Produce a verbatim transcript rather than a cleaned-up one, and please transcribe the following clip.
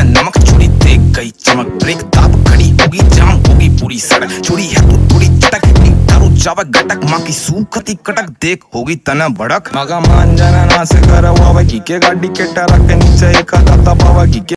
नमक चोरी देख गई चमक, ब्रेक दाब खड़ी होगी जाम होगी पूरी सड़क, चोरी है तो थोड़ी चटक दारू चावक गटक, माँ की सूखती कटक देख होगी तना भड़क। मगा मान जाना ना से करवा की के गाड़ी के टरक के नीचे एक आता बाबा की के